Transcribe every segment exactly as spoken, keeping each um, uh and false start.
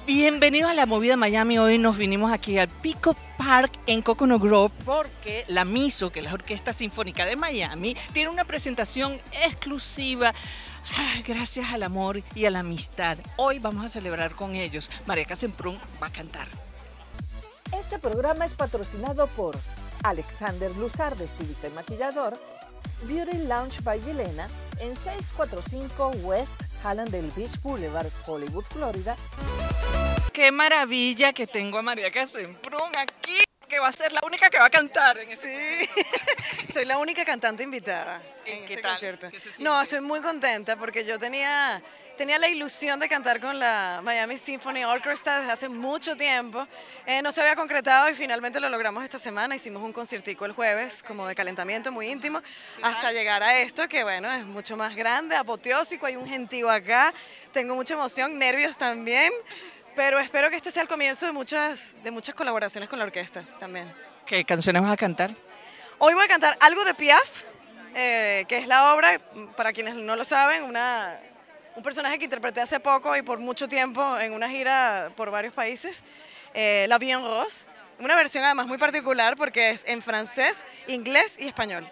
Bienvenidos a la Movida Miami. Hoy nos vinimos aquí al Peacock Park en Coconut Grove porque la MISO, que es la Orquesta Sinfónica de Miami, tiene una presentación exclusiva. Ah, gracias al amor y a la amistad. Hoy vamos a celebrar con ellos. Mariaca Semprún va a cantar. Este programa es patrocinado por Alexander Luzardo, estilista y maquillador, Beauty Lounge by Yelena en seiscientos cuarenta y cinco West Hallandale Beach Boulevard, Hollywood, Florida. ¡Qué maravilla que tengo a Mariaca Semprún aquí! Que va a ser la única que va a cantar en este Sí, soy la única cantante invitada en ¿Qué este tal? concierto. ¿Qué se siente? No, estoy muy contenta porque yo tenía, tenía la ilusión de cantar con la Miami Symphony Orchestra desde hace mucho tiempo. Eh, no se había concretado y finalmente lo logramos esta semana. Hicimos un conciertico el jueves, como de calentamiento muy íntimo, hasta llegar a esto que, bueno, es mucho más grande, apoteósico. Hay un gentío acá, tengo mucha emoción, nervios también. Pero espero que este sea el comienzo de muchas, de muchas colaboraciones con la orquesta también. ¿Qué canciones vas a cantar? Hoy voy a cantar algo de Piaf, eh, que es la obra, para quienes no lo saben, una, un personaje que interpreté hace poco y por mucho tiempo en una gira por varios países, eh, La Vie en Rose. Una versión además muy particular porque es en francés, inglés y español.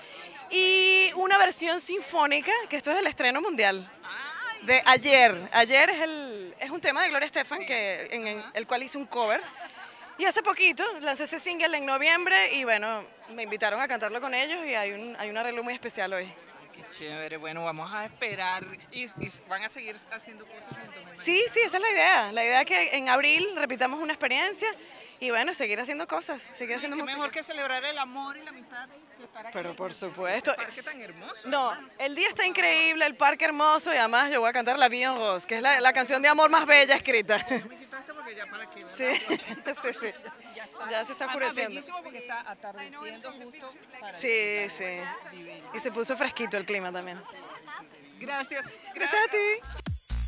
Y una versión sinfónica, que esto es del estreno mundial. De ayer, ayer es, el, es un tema de Gloria Estefan que, en, en el cual hice un cover y hace poquito lancé ese single en noviembre y bueno, me invitaron a cantarlo con ellos y hay un, hay un arreglo muy especial hoy. Qué chévere, bueno, vamos a esperar y, y van a seguir haciendo cosas juntos. Sí, sí, esa es la idea, la idea es que en abril repitamos una experiencia y bueno, seguir haciendo cosas, seguir haciendo Qué música. mejor que celebrar el amor y la amistad que estar aquí. Pero por en supuesto. este parque tan hermoso. No, además. el día está increíble, el parque hermoso y además yo voy a cantar La Vie en Rose, que es la, la canción de amor más bella escrita. Me quitaste porque ya para qué, ¿verdad? Sí, sí, sí. Ya se está Además, oscureciendo. bellísimo porque está atardeciendo justo para Sí, sí. Y se puso fresquito el clima también. Gracias. Gracias a ti.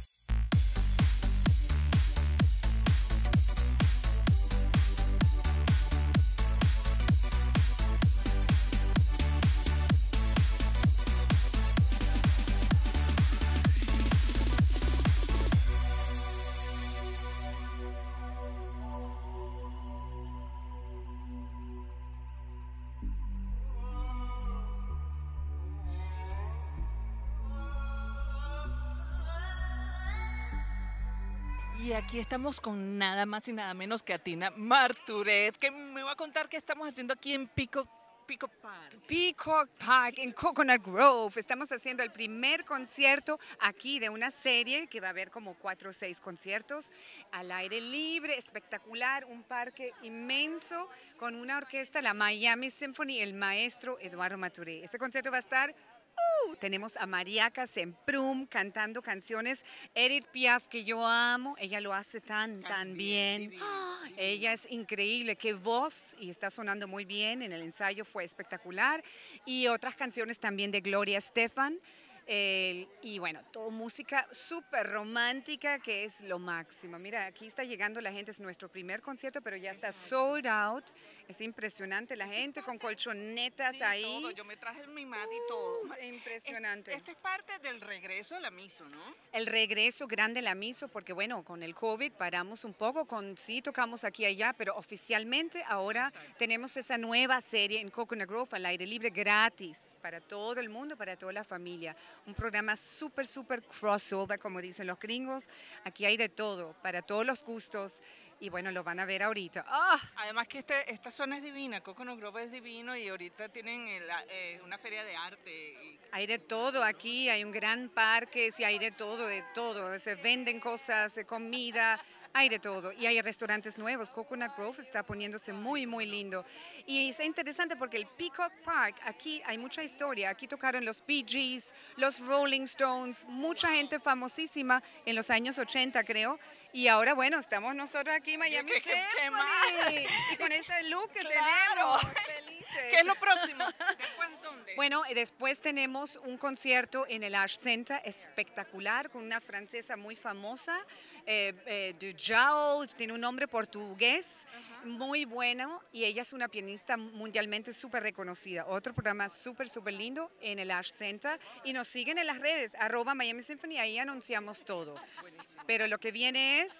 Y aquí estamos con nada más y nada menos que a Tina Marturet, que me va a contar qué estamos haciendo aquí en Peacock, Peacock Park. Peacock Park en Coconut Grove. Estamos haciendo el primer concierto aquí de una serie que va a haber como cuatro o seis conciertos al aire libre, espectacular, un parque inmenso con una orquesta, la Miami Symphony, el maestro Eduardo Maturé. Este concierto va a estar... Uh, tenemos a Mariaca Semprún cantando canciones, Edith Piaf, que yo amo, ella lo hace tan, tan bien. ¡Oh! Ella es increíble, qué voz, y está sonando muy bien, en el ensayo fue espectacular. Y otras canciones también de Gloria Estefan. Eh, y bueno, todo música súper romántica que es lo máximo. Mira, aquí está llegando la gente, es nuestro primer concierto, pero ya está sold out. Es impresionante la gente con colchonetas Sí, ahí. todo. Yo me traje mi mat y todo. Uh, impresionante. Esto es parte del regreso de la MISO, ¿no? El regreso grande de la MISO, porque bueno, con el COVID paramos un poco, con sí tocamos aquí y allá, pero oficialmente ahora Exacto. tenemos esa nueva serie en Coconut Grove al aire libre gratis para todo el mundo, para toda la familia. Un programa súper, súper crossover, como dicen los gringos. Aquí hay de todo, para todos los gustos. Y bueno, lo van a ver ahorita. ¡Ah! Además que este, esta zona es divina, Coconut Grove es divino y ahorita tienen el, eh, una feria de arte. Y... Hay de todo aquí, hay un gran parque, sí, hay de todo, de todo. Se venden cosas, comida, hay de todo. Y hay restaurantes nuevos. Coconut Grove está poniéndose muy, muy lindo. Y es interesante porque el Peacock Park, aquí hay mucha historia. Aquí tocaron los Bee Gees, los Rolling Stones, mucha gente famosísima en los años ochenta, creo. Y ahora, bueno, estamos nosotros aquí en Miami ¿Qué, qué, qué más? y con ese look que Claro. tenemos, felices. ¿Qué es lo próximo? ¿Después dónde? Bueno, y después tenemos un concierto en el Arts Center espectacular con una francesa muy famosa, eh, eh, Dujao, tiene un nombre portugués, uh-huh. muy bueno, y ella es una pianista mundialmente súper reconocida. Otro programa súper, súper lindo en el Arts Center, y nos siguen en las redes, arroba Miami Symphony, ahí anunciamos todo. Buenísimo. Pero lo que viene es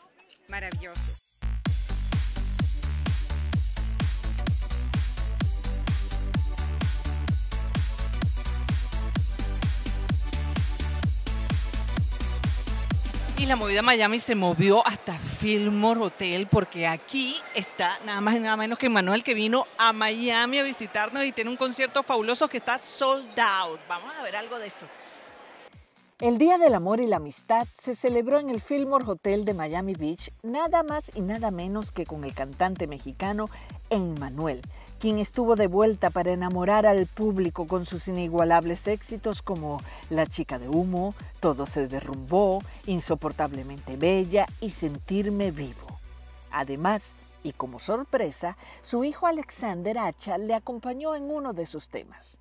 maravilloso. Y la movida Miami se movió hasta Fillmore Hotel porque aquí está nada más y nada menos que Manuel, que vino a Miami a visitarnos y tiene un concierto fabuloso que está sold out. Vamos a ver algo de esto. El Día del Amor y la Amistad se celebró en el Fillmore Hotel de Miami Beach, nada más y nada menos que con el cantante mexicano Emmanuel, quien estuvo de vuelta para enamorar al público con sus inigualables éxitos como La chica de humo, Todo se derrumbó, Insoportablemente bella y Sentirme vivo. Además, y como sorpresa, su hijo Alexander Acha le acompañó en uno de sus temas.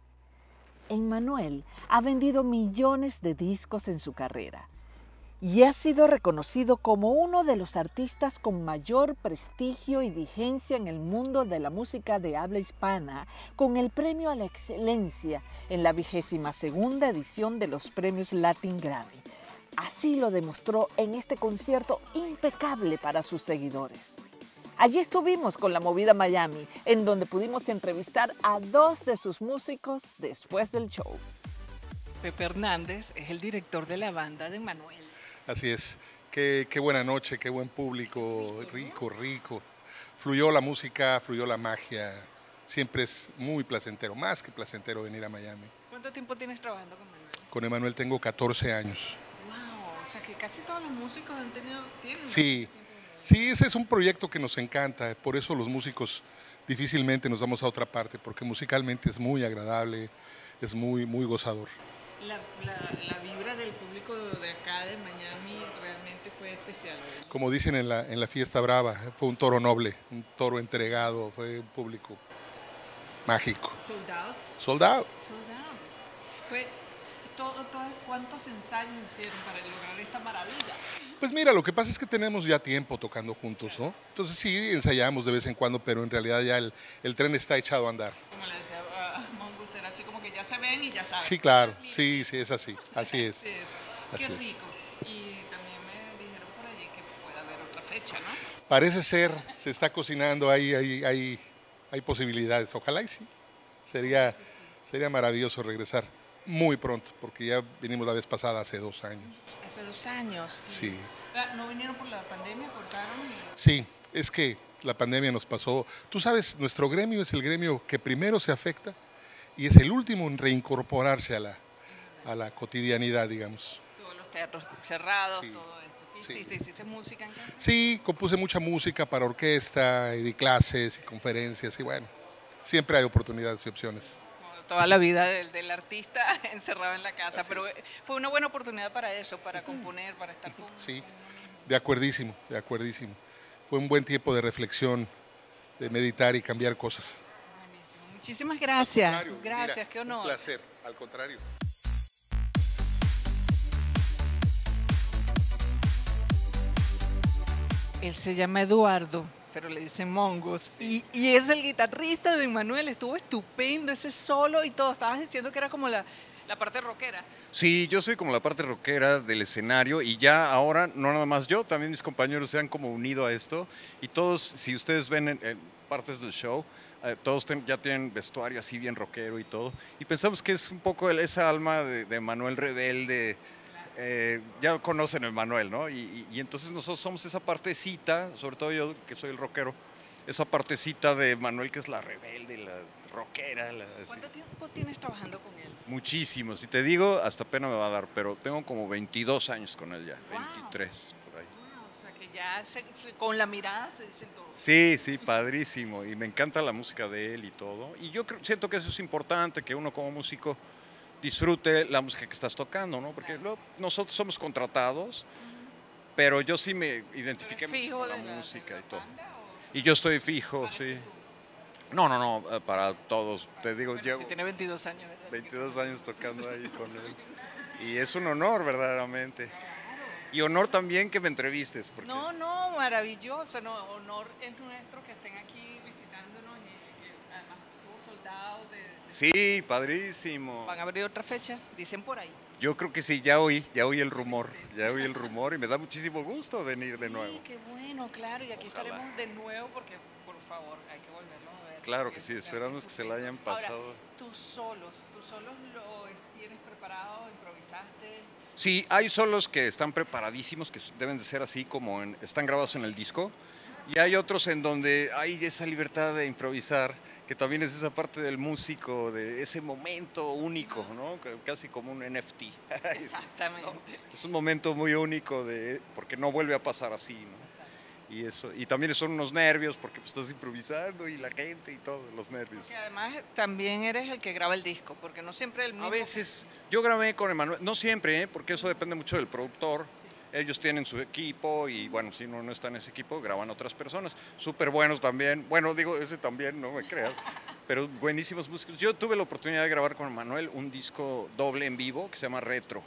Emmanuel ha vendido millones de discos en su carrera y ha sido reconocido como uno de los artistas con mayor prestigio y vigencia en el mundo de la música de habla hispana, con el premio a la excelencia en la vigésima segunda edición de los premios Latin Grammy. Así lo demostró en este concierto impecable para sus seguidores. Allí estuvimos con la movida Miami, en donde pudimos entrevistar a dos de sus músicos después del show. Pepe Hernández es el director de la banda de Emmanuel. Así es, qué, qué buena noche, qué buen público, rico, rico. Fluyó la música, fluyó la magia, siempre es muy placentero, más que placentero venir a Miami. ¿Cuánto tiempo tienes trabajando con Emmanuel? Con Emmanuel tengo catorce años. Wow, o sea que casi todos los músicos han tenido, tienen. Sí. Sí, ese es un proyecto que nos encanta, por eso los músicos difícilmente nos vamos a otra parte, porque musicalmente es muy agradable, es muy, muy gozador. La, la, la vibra del público de acá de Miami realmente fue especial, ¿verdad? Como dicen en la, en la fiesta brava, fue un toro noble, un toro entregado, fue un público mágico. ¿Sold out? Sold out. Sold out. Fue todo, todo, ¿cuántos ensayos hicieron para lograr esta maravilla? Pues mira, lo que pasa es que tenemos ya tiempo tocando juntos, ¿no? Entonces sí, ensayamos de vez en cuando, pero en realidad ya el, el tren está echado a andar. Como le decía uh, Mongus, era así como que ya se ven y ya saben. Sí, claro, sí, sí, es así, así es. Sí, así Qué es. rico. Y también me dijeron por allí que puede haber otra fecha, ¿no? Parece ser, se está cocinando, hay, hay, hay, hay posibilidades, ojalá y sí. Sería, sería maravilloso regresar muy pronto, porque ya vinimos la vez pasada hace dos años. Hace dos años. Sí. ¿No vinieron por la pandemia? ¿Cortaron? Sí, es que la pandemia nos pasó. Tú sabes, nuestro gremio es el gremio que primero se afecta y es el último en reincorporarse a la, a la cotidianidad, digamos. Todos los teatros cerrados, Sí. todo esto. ¿Qué Sí. hiciste? ¿Hiciste música en casa? Sí, compuse mucha música para orquesta, y di clases y conferencias y bueno, siempre hay oportunidades y opciones. Toda la vida del, del artista encerrado en la casa, Así pero es. fue una buena oportunidad para eso, para componer, para estar con... Sí, de acuerdísimo, de acuerdísimo. Fue un buen tiempo de reflexión, de meditar y cambiar cosas. Buenísimo. Muchísimas gracias. Al contrario, Gracias, mira, qué honor. Un placer, al contrario. Él se llama Eduardo, pero le dicen Mongus. Y, y es el guitarrista de Emmanuel. Estuvo estupendo ese solo y todo. Estabas diciendo que era como la, la parte rockera. Sí, yo soy como la parte rockera del escenario y ya ahora, no nada más yo, también mis compañeros se han como unido a esto y todos, si ustedes ven en, en partes del show, eh, todos ten, ya tienen vestuario así bien rockero y todo. Y pensamos que es un poco el, esa alma de, de Manuel rebelde. Eh, ya conocen a Emmanuel, ¿no? Y, y, y entonces nosotros somos esa partecita, sobre todo yo que soy el rockero, esa partecita de Manuel que es la rebelde, la rockera. La, ¿Cuánto tiempo tienes trabajando con él? Muchísimo, si te digo, hasta pena me va a dar, pero tengo como veintidós años con él ya, Wow. veintitrés por ahí. Wow, o sea que ya se- con la mirada se dicen todo. Sí, sí, padrísimo, y me encanta la música de él y todo. Y yo creo, siento que eso es importante, que uno como músico disfrute la música que estás tocando, ¿no? Porque luego nosotros somos contratados, pero yo sí me identifiqué ¿Eres fijo mucho con de la la- música de y la todo. banda o- Y yo estoy fijo, Pareces sí. tú? No, no, no, eh, para todos, te digo, Bueno, llevo sí, tiene veintidós años, ¿verdad? veintidós años tocando ahí con él. Y es un honor, verdaderamente. Y honor también que me entrevistes. Porque... No, no, maravilloso, no, honor es nuestro que estén aquí visitándonos y que además estuvo soldado de Sí, padrísimo. ¿Van a abrir otra fecha? Dicen por ahí. Yo creo que sí, ya oí, ya oí el rumor, ya oí el rumor y me da muchísimo gusto venir de Sí, nuevo. qué bueno, claro, y aquí Ojalá. estaremos de nuevo porque, por favor, hay que volverlo a ver. Claro que Porque sí, es esperamos que se la hayan Ahora, pasado. tus solos, tus solos los tienes preparado, improvisaste. Sí, hay solos que están preparadísimos, que deben de ser así como en- están grabados en el disco, y hay otros en donde hay esa libertad de improvisar, que también es esa parte del músico, de ese momento único, ¿no? C- Casi como un N F T. Es- Exactamente. Es un momento muy único, de, porque no vuelve a pasar así, ¿no? Y, eso, y también son unos nervios, porque pues, estás improvisando y la gente y todo, los nervios. Y además también eres el que graba el disco, porque no siempre el mismo. A veces, yo grabé con Emanuel, no siempre, ¿eh? Porque eso depende mucho del productor. Ellos tienen su equipo y bueno, si uno no está en ese equipo, graban otras personas. Súper buenos también. Bueno, digo, ese también, no me creas. Pero buenísimos músicos. Yo tuve la oportunidad de grabar con Emanuel un disco doble en vivo que se llama Retro.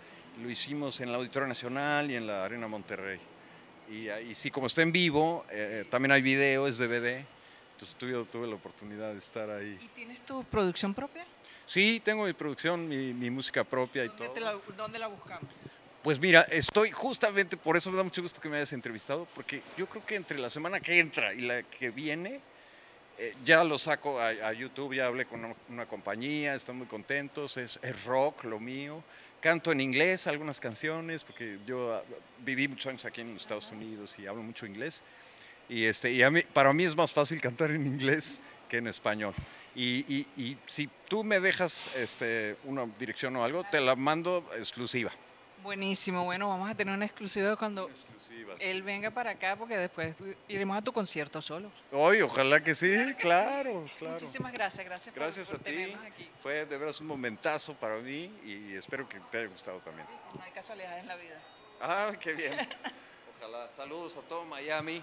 Lo hicimos en el Auditorio Nacional y en la Arena Monterrey. Y, ahí sí, como está en vivo, eh, también hay video, es D V D. Entonces tuve, tuve la oportunidad de estar ahí. ¿Y tienes tu producción propia? Sí, tengo mi producción, mi, mi música propia y ¿Dónde, todo. te la, ¿Dónde la buscamos? Pues mira, estoy justamente, por eso me da mucho gusto que me hayas entrevistado, porque yo creo que entre la semana que entra y la que viene, eh, ya lo saco a, a YouTube, ya hablé con una, una compañía, están muy contentos, es, es rock lo mío, canto en inglés algunas canciones, porque yo ah, viví muchos años aquí en los Estados Unidos y hablo mucho inglés, y, este, y a mí, para mí es más fácil cantar en inglés que en español. Y, y, y si tú me dejas este, una dirección o algo, te la mando exclusiva. Buenísimo, bueno, vamos a tener una exclusiva cuando Exclusiva. él venga para acá, porque después iremos a tu concierto solo. Hoy, ojalá que sí, claro, claro. Muchísimas gracias, gracias, por- Gracias por, a ti. tenernos aquí. Fue de veras un momentazo para mí y espero que te haya gustado también. No hay casualidades en la vida. Ah, qué bien. Ojalá. Saludos a todo Miami.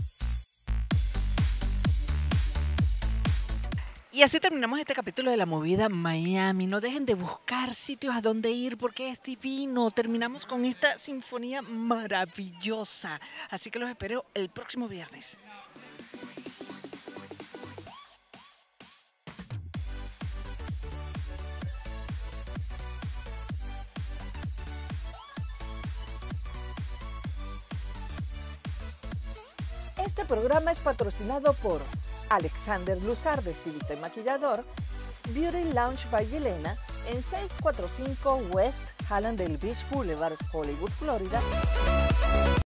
Y así terminamos este capítulo de la movida Miami. No dejen de buscar sitios a donde ir porque es divino. Terminamos con esta sinfonía maravillosa. Así que los espero el próximo viernes. Este programa es patrocinado por Alexander Luzar, de estilista y maquillador, Beauty Lounge by Yelena, en seiscientos cuarenta y cinco West Hallandale Beach Boulevard, Hollywood, Florida.